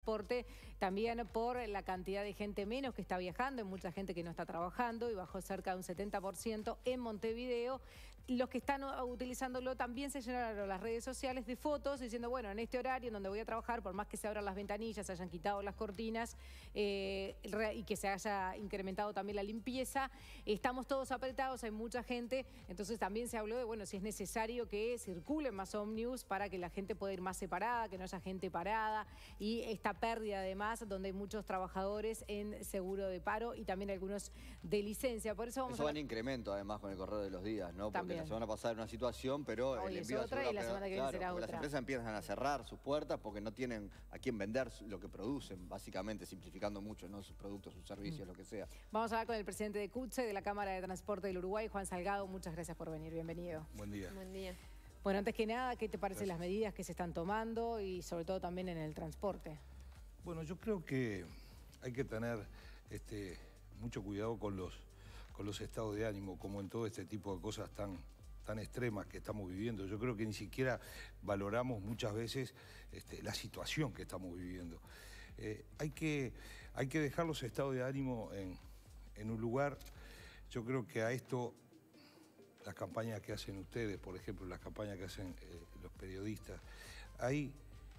transporte, también por la cantidad de gente menos que está viajando, hay mucha gente que no está trabajando y bajó cerca de un 70% en Montevideo. Los que están utilizándolo también se llenaron las redes sociales de fotos diciendo, bueno, en este horario en donde voy a trabajar, por más que se abran las ventanillas, se hayan quitado las cortinas y que se haya incrementado también la limpieza, estamos todos apretados, hay mucha gente, entonces también se habló de, bueno, si es necesario que circulen más ómnibus para que la gente pueda ir más separada, que no haya gente parada y esta pérdida además donde hay muchos trabajadores en seguro de paro y también algunos de licencia. Por eso va en incremento además con el correr de los días, ¿no? Porque la semana pasada era una situación, pero hoy el es envío otra y la semana que viene será otra. Las empresas empiezan a cerrar sus puertas porque no tienen a quién vender lo que producen, básicamente simplificando mucho, ¿no? Sus productos, sus servicios, lo que sea. Vamos a hablar con el presidente de CUTCE, de la Cámara de Transporte del Uruguay, Juan Salgado. Muchas gracias por venir, bienvenido. Buen día. Buen día. Bueno, antes que nada, ¿qué te parecen las medidas que se están tomando y sobre todo también en el transporte? Bueno, yo creo que hay que tener mucho cuidado con los estados de ánimo, como en todo este tipo de cosas tan extremas que estamos viviendo. Yo creo que ni siquiera valoramos muchas veces la situación que estamos viviendo. Hay que dejar los estados de ánimo en un lugar. Yo creo que a esto, las campañas que hacen ustedes, por ejemplo, las campañas que hacen los periodistas, hay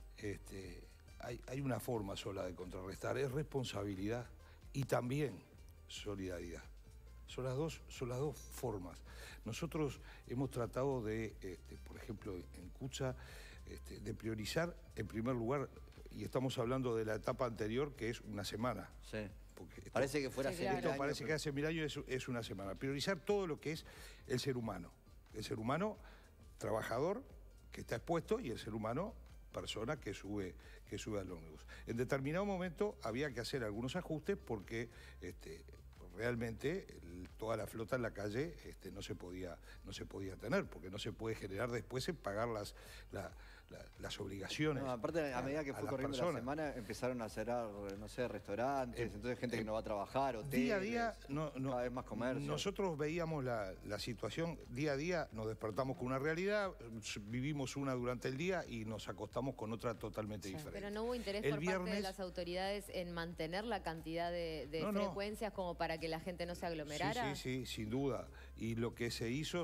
una forma sola de contrarrestar, es responsabilidad y también solidaridad. Son las dos formas. Nosotros hemos tratado de, por ejemplo, en CUTSA, de priorizar en primer lugar, y estamos hablando de la etapa anterior, que es una semana. Sí. Parece que fuera hace 1000 años. Parece que hace 1000 años es una semana. Priorizar todo lo que es el ser humano. El ser humano trabajador que está expuesto y el ser humano persona que sube al ómnibus. En determinado momento había que hacer algunos ajustes porque realmente toda la flota en la calle no se podía tener, porque no se puede generar después en pagar las obligaciones. No, aparte, a medida que fue corriendo la semana, empezaron a cerrar, no sé, restaurantes, entonces gente que no va a trabajar, hoteles, día a día, cada vez más comercio. Nosotros veíamos la situación día a día, nos despertamos con una realidad, vivimos una durante el día y nos acostamos con otra totalmente diferente. Pero no hubo interés por parte de las autoridades en mantener la cantidad de frecuencias como para que la gente no se aglomerara. Sí, sin duda. Y lo que se hizo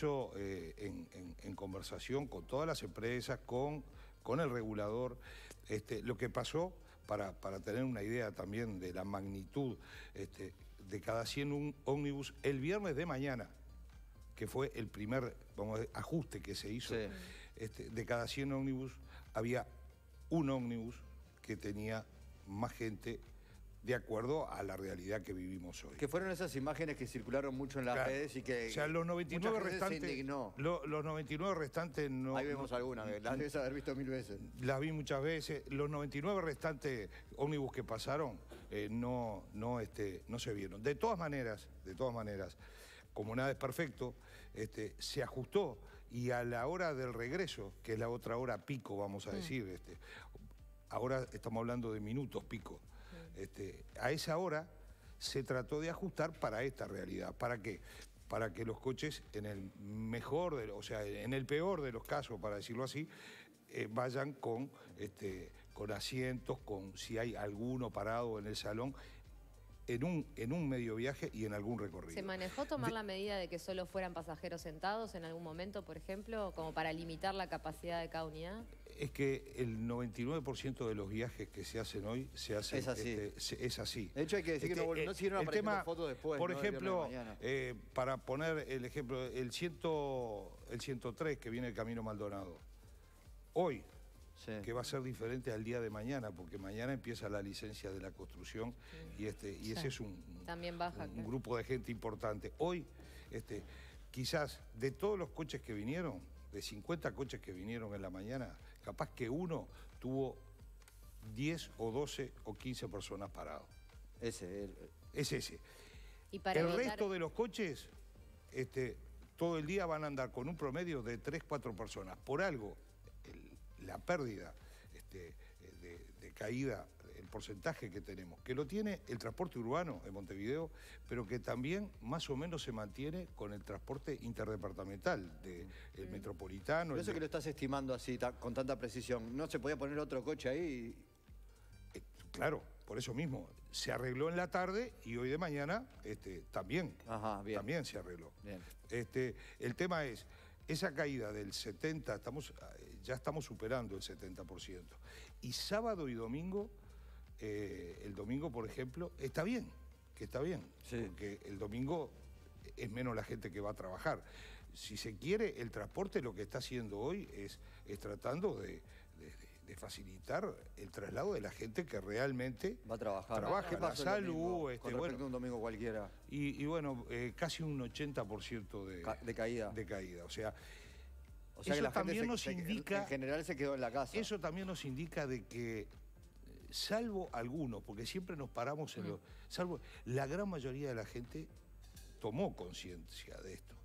en conversación con todas las empresas, con el regulador. Lo que pasó, para tener una idea también de la magnitud, de cada 100 ómnibus, el viernes de mañana, que fue el primer ajuste que se hizo, de cada 100 ómnibus había un ómnibus que tenía más gente de acuerdo a la realidad que vivimos hoy. Que fueron esas imágenes que circularon mucho en las redes y que... O sea, los 99 restantes... se indignó. Los 99 restantes no... Ahí vemos algunas, las debes haber visto 1000 veces. Las vi muchas veces. Los 99 restantes ómnibus que pasaron no se vieron. De todas maneras, como nada es perfecto, se ajustó y a la hora del regreso, que es la otra hora pico, vamos a decir, ahora estamos hablando de minutos pico, a esa hora se trató de ajustar para esta realidad. ¿Para qué? Para que los coches en el en el peor de los casos, para decirlo así, vayan con asientos, si hay alguno parado en el salón, en un medio viaje y en algún recorrido. ¿Se manejó tomar la medida de que solo fueran pasajeros sentados en algún momento, por ejemplo, como para limitar la capacidad de cada unidad? Es que el 99% de los viajes que se hacen hoy se hacen... Es así. Es así. De hecho, hay que decir que no siguieron apareciendo fotos después. Por ejemplo, para poner el ejemplo, el 103 que viene el Camino Maldonado. Hoy, que va a ser diferente al día de mañana, porque mañana empieza la licencia de la construcción y ese es también baja, un grupo de gente importante. Hoy, quizás de todos los coches que vinieron, de 50 coches que vinieron en la mañana, capaz que uno tuvo 10 o 12 o 15 personas parados. Es ese. ¿Y para el resto de los coches, todo el día van a andar con un promedio de 3, 4 personas. Por algo, la pérdida de caída, el porcentaje que tenemos, que lo tiene el transporte urbano en Montevideo, pero que también más o menos se mantiene con el transporte interdepartamental, el metropolitano. Por eso que lo estás estimando así, con tanta precisión. ¿No se podía poner otro coche ahí? Claro, por eso mismo. Se arregló en la tarde y hoy de mañana también, también se arregló. Bien. El tema es, esa caída del 70, ya estamos superando el 70%. Y sábado y domingo, el domingo, por ejemplo, está bien, porque el domingo es menos la gente que va a trabajar. Si se quiere, el transporte lo que está haciendo hoy es tratando de facilitar el traslado de la gente que realmente va a trabajar. Trabaja, la salud, bueno, un domingo cualquiera. Y bueno, casi un 80% de caída. De caída. O sea que eso la también gente nos indica... En general se quedó en la casa. Eso también nos indica de que, salvo algunos, porque siempre nos paramos en salvo la gran mayoría de la gente tomó conciencia de esto.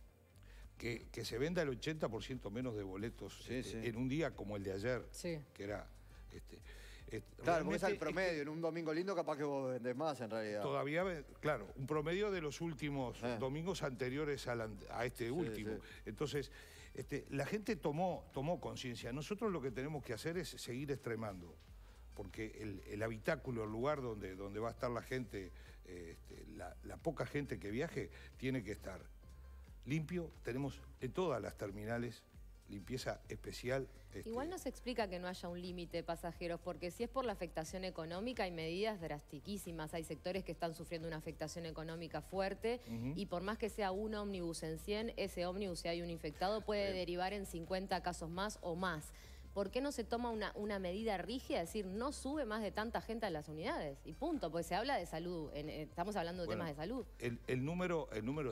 Que se venda el 80% menos de boletos en un día como el de ayer, que era... claro, porque es el promedio, en un domingo lindo capaz que vos vendés más en realidad. Todavía, claro, un promedio de los últimos domingos anteriores a este último. Entonces, la gente tomó conciencia. Nosotros lo que tenemos que hacer es seguir extremando, porque el habitáculo, el lugar donde va a estar la gente, la poca gente que viaje, tiene que estar limpio. Tenemos en todas las terminales limpieza especial. Igual no se explica que no haya un límite de pasajeros, porque si es por la afectación económica hay medidas drastiquísimas. Hay sectores que están sufriendo una afectación económica fuerte y por más que sea un ómnibus en 100, ese ómnibus, si hay un infectado, puede derivar en 50 casos más o más. ¿Por qué no se toma una medida rígida? Es decir, no sube más de tanta gente a las unidades y punto, porque se habla de salud, estamos hablando de temas de salud. El número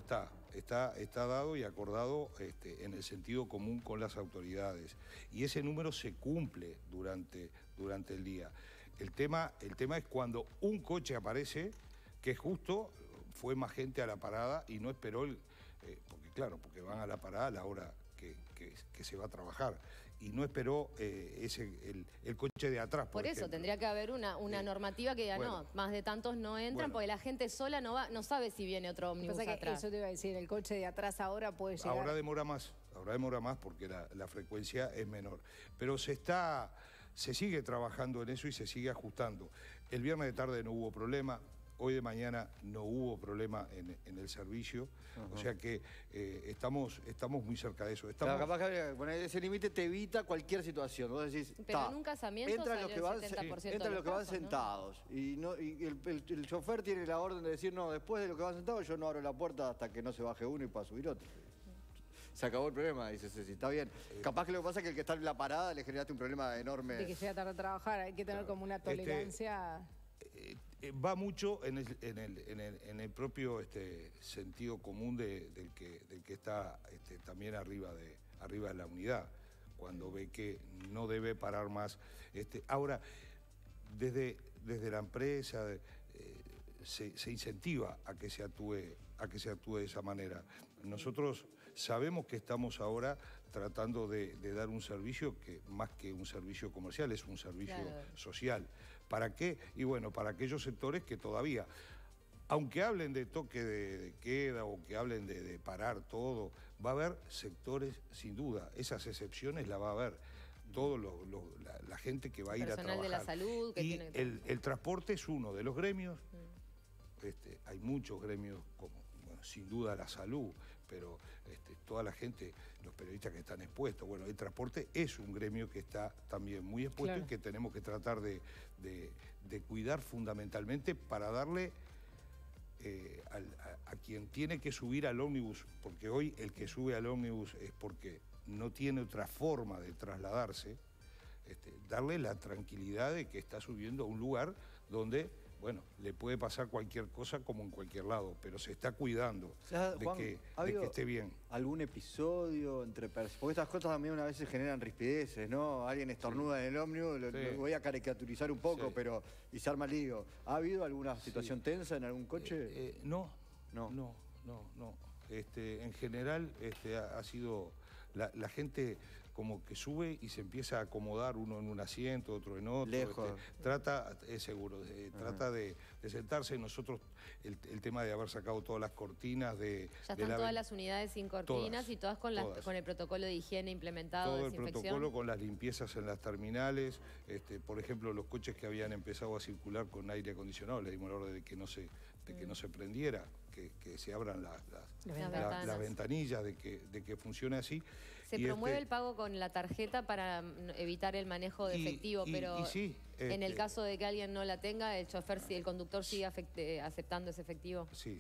está dado y acordado en el sentido común con las autoridades y ese número se cumple durante el día. El tema es cuando un coche aparece, que justo fue más gente a la parada y no esperó, porque van a la parada a la hora que se va a trabajar. Y no esperó el coche de atrás, por eso tendría que haber una normativa que diga, no, más de tantos no entran, porque la gente sola no sabe si viene otro ómnibus atrás. Eso te iba a decir, el coche de atrás ahora puede llegar... Ahora demora más porque la frecuencia es menor. Pero se sigue trabajando en eso y se sigue ajustando. El viernes de tarde no hubo problema. Hoy de mañana no hubo problema en el servicio, o sea que estamos muy cerca de eso. Claro, capaz que poner ese límite te evita cualquier situación. Vos decís, pero en un casamiento entran los que van, 70% los que van sentados, ¿no? Y el chofer tiene la orden de decir, no, después de lo que van sentados yo no abro la puerta hasta que no se baje uno y para subir otro. Se acabó el problema, dice Ceci, está bien. Capaz que lo que pasa es que el que está en la parada le generaste un problema enorme. De que sea tarde a trabajar, hay que tener como una tolerancia... Va mucho en el propio sentido común del que está también arriba de la unidad, cuando ve que no debe parar más. Ahora, desde la empresa se incentiva a que se actúe de esa manera. Nosotros sabemos que estamos ahora tratando de dar un servicio que más que un servicio comercial es un servicio social. ¿Para qué? Y bueno, para aquellos sectores que todavía, aunque hablen de toque de queda o que hablen de parar todo, va a haber sectores, sin duda, esas excepciones la va a haber. La gente que va a ir a trabajar. Personal de la salud. El transporte es uno de los gremios. Hay muchos gremios, como sin duda la salud, pero toda la gente, los periodistas que están expuestos. Bueno, el transporte es un gremio que está también muy expuesto y que tenemos que tratar de cuidar fundamentalmente para darle a quien tiene que subir al ómnibus, porque hoy el que sube al ómnibus es porque no tiene otra forma de trasladarse, darle la tranquilidad de que está subiendo a un lugar donde, bueno, le puede pasar cualquier cosa como en cualquier lado, pero se está cuidando Juan, de que esté bien. ¿Algún episodio entre personas? Porque estas cosas también a veces generan rispideces, ¿no? Alguien estornuda en el ómnibus, lo voy a caricaturizar un poco, pero y se arma lío. ¿Ha habido alguna situación tensa en algún coche? No. En general ha sido la gente como que sube y se empieza a acomodar uno en un asiento, otro en otro. Lejos. Es seguro, trata de sentarse. Nosotros, el tema de haber sacado todas las cortinas de... Ya están todas las unidades sin cortinas y todas con el protocolo de higiene implementado, todo el desinfección. protocolo con las limpiezas en las terminales. Por ejemplo, los coches que habían empezado a circular con aire acondicionado, le dimos la orden de que no se prendiera, que se abran las ventanillas, de que funcione así. Se promueve el pago con la tarjeta para evitar el manejo de efectivo, pero sí, en el caso de que alguien no la tenga, el conductor sigue aceptando ese efectivo. Sí,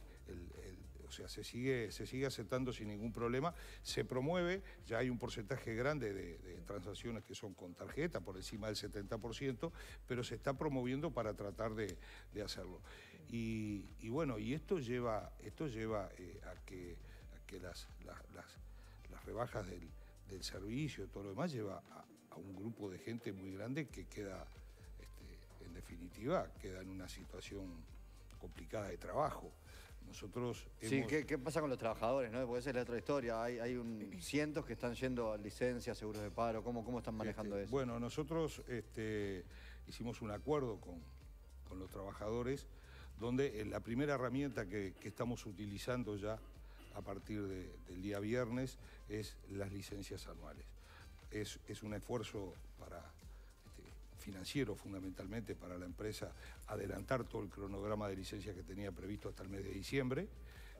o sea, se sigue aceptando sin ningún problema. Se promueve, ya hay un porcentaje grande de transacciones que son con tarjeta, por encima del 70%, pero se está promoviendo para tratar de hacerlo. Y bueno, y esto lleva a que las rebajas del servicio y todo lo demás lleva a un grupo de gente muy grande que queda, en definitiva, queda en una situación complicada de trabajo. Nosotros Sí, ¿qué pasa con los trabajadores, no? Porque esa es la otra historia. Hay cientos que están yendo a licencias, seguros de paro. ¿Cómo están manejando eso? Bueno, nosotros hicimos un acuerdo con los trabajadores donde la primera herramienta que estamos utilizando ya a partir del día viernes es las licencias anuales. Es un esfuerzo financiero fundamentalmente para la empresa, adelantar todo el cronograma de licencias que tenía previsto hasta el mes de diciembre,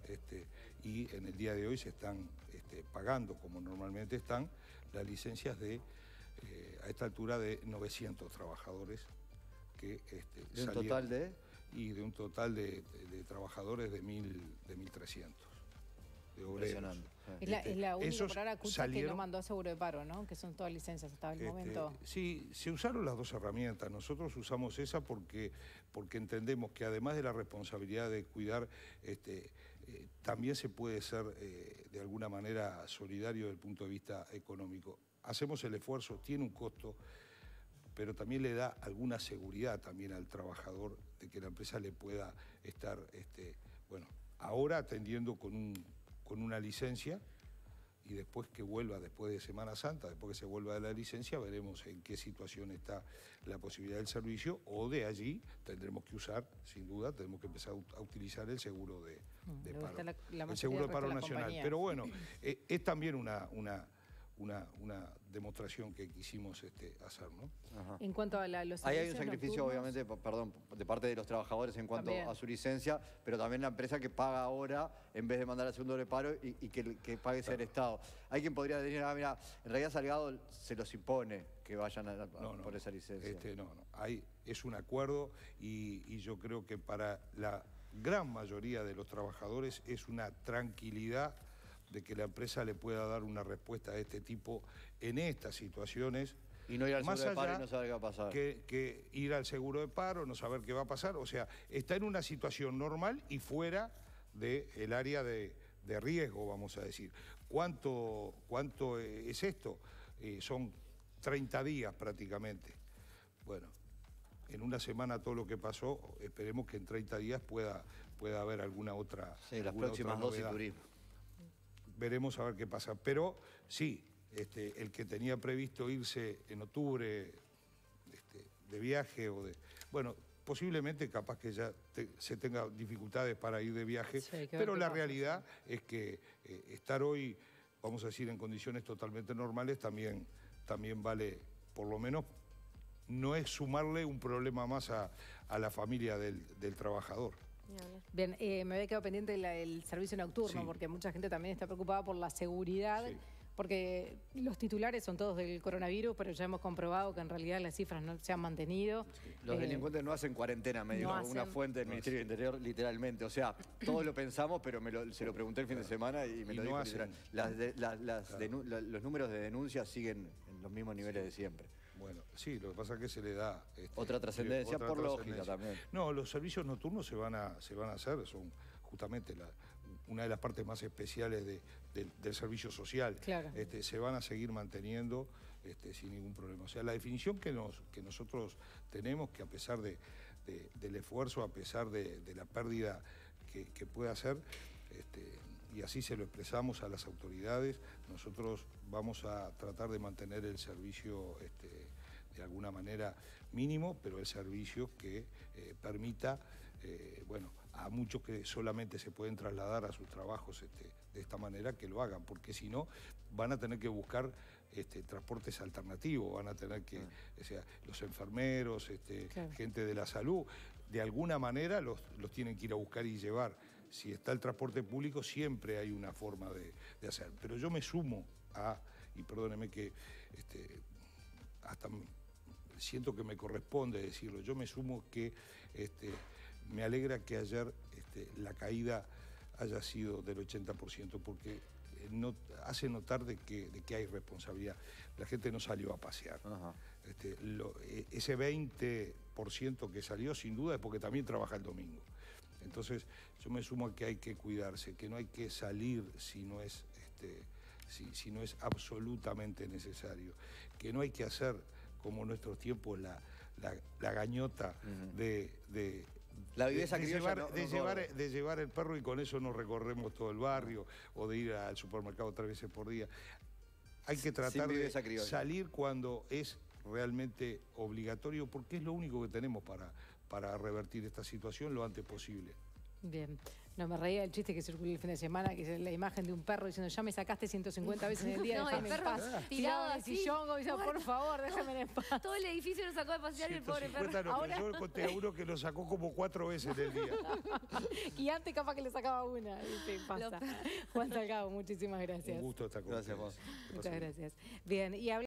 y en el día de hoy se están pagando, como normalmente están, las licencias a esta altura de 900 trabajadores que ¿De un total de? Y de un total de trabajadores de 1.300. Impresionante. Es la única por ahora Cucha que no mandó seguro de paro, ¿no? Que son todas licencias hasta el momento. Sí, se usaron las dos herramientas. Nosotros usamos esa porque entendemos que además de la responsabilidad de cuidar, también se puede ser de alguna manera solidario desde el punto de vista económico. Hacemos el esfuerzo, tiene un costo, pero también le da alguna seguridad también al trabajador de que la empresa le pueda estar, ahora atendiendo con una licencia, y después que vuelva, después de Semana Santa, después que se vuelva de la licencia, veremos en qué situación está la posibilidad del servicio, o de allí tendremos que usar, sin duda, tenemos que empezar a utilizar el seguro de paro, el seguro de paro nacional. Pero bueno, es también una demostración que quisimos hacer, ¿no? Ajá. En cuanto a los ahí hay un sacrificio, obviamente, perdón, de parte de los trabajadores en cuanto a su licencia, pero también la empresa que paga ahora, en vez de mandar al segundo de paro, y que pague ese el Estado. Hay quien podría decir, mira, en realidad Salgado se los impone que vayan por esa licencia. Es un acuerdo y yo creo que para la gran mayoría de los trabajadores es una tranquilidad de que la empresa le pueda dar una respuesta de este tipo en estas situaciones. Y no ir al seguro de paro y no saber qué va a pasar. Que ir al seguro de paro, no saber qué va a pasar. O sea, está en una situación normal y fuera del área de riesgo, vamos a decir. ¿Cuánto es esto? Son 30 días prácticamente. Bueno, en una semana todo lo que pasó, esperemos que en 30 días pueda haber alguna otra novedad. Sí, las próximas dosis turismo. Veremos a ver qué pasa. Pero sí, el que tenía previsto irse en octubre de viaje bueno, posiblemente capaz que ya se tenga dificultades para ir de viaje, pero la realidad es que estar hoy, vamos a decir, en condiciones totalmente normales también vale, por lo menos, no es sumarle un problema más a la familia del trabajador. Bien, me había quedado pendiente el servicio nocturno, porque mucha gente también está preocupada por la seguridad, porque los titulares son todos del coronavirus, pero ya hemos comprobado que en realidad las cifras no se han mantenido. Los delincuentes no hacen cuarentena, me dijo una fuente del Ministerio del Interior, literalmente. O sea, todos lo pensamos, pero se lo pregunté el fin de semana y me lo dijo literal. Los números de denuncias siguen en los mismos niveles de siempre. Bueno, sí, lo que pasa es que se le da... otra trascendencia por lógica también. No, los servicios nocturnos se van a hacer, son justamente una de las partes más especiales del servicio social. Claro. Se van a seguir manteniendo sin ningún problema. O sea, la definición que nosotros tenemos, que a pesar del esfuerzo, a pesar de la pérdida que puede hacer, y así se lo expresamos a las autoridades, nosotros vamos a tratar de mantener el servicio de alguna manera mínimo, pero el servicio que permita, bueno, a muchos que solamente se pueden trasladar a sus trabajos de esta manera, que lo hagan, porque si no van a tener que buscar transportes alternativos, van a tener que, o sea, los enfermeros, Claro. gente de la salud, de alguna manera los tienen que ir a buscar y llevar. Si está el transporte público, siempre hay una forma de hacer. Pero yo me sumo y perdóneme que hasta siento que me corresponde decirlo, yo me sumo que me alegra que ayer la caída haya sido del 80%, porque hace notar de que hay responsabilidad. La gente no salió a pasear. Ajá. Ese 20% que salió, sin duda, es porque también trabaja el domingo. Entonces, yo me sumo a que hay que cuidarse, que no hay que salir si no es, si no es absolutamente necesario, que no hay que hacer, como en nuestros tiempos, la gañota de La viveza criolla de llevar el perro y con eso nos recorremos todo el barrio, o de ir al supermercado 3 veces por día. Hay que tratar de salir cuando es realmente obligatorio, porque es lo único que tenemos para revertir esta situación lo antes posible. Bien. No, me reía el chiste que circuló el fin de semana, que es la imagen de un perro diciendo, ya me sacaste 150 veces en el día, No, déjame el en perro paz. tirado en el así, sillón, como diciendo, por favor, déjame en paz. Todo el edificio lo sacó de pasear el pobre perro. 150 no, Ahora... pero yo conté a uno que lo sacó como 4 veces en el día. Y antes capaz que le sacaba una. ¿Viste? Pasa. Juan Salgado, muchísimas gracias. Un gusto estar con Gracias, ustedes. vos. Muchas gracias. Bien, y